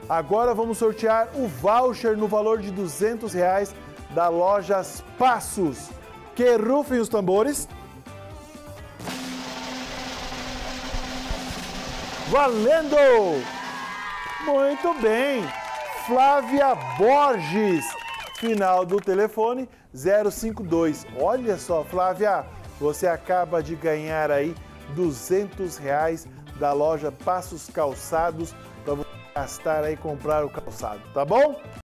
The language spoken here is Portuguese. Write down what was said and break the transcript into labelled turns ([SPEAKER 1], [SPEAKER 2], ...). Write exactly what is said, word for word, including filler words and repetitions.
[SPEAKER 1] Agora vamos sortear o voucher no valor de duzentos reais da Lojas Passos. Que rufem os tambores. Valendo! Muito bem! Flávia Borges, final do telefone zero cinco dois. Olha só, Flávia, você acaba de ganhar aí duzentos reais da loja Passos Calçados para você gastar aí e comprar o calçado, tá bom?